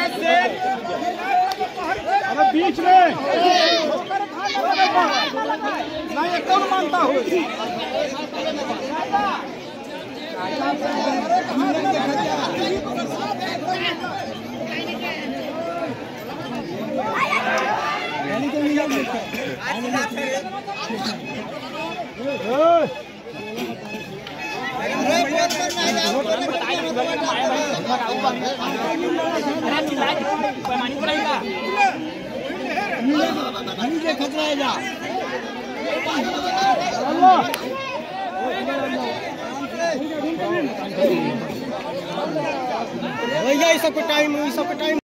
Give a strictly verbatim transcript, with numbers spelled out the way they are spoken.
अरे बीच में नहीं एक कौन मानता हूँ भैया सब टाइम सब टाइम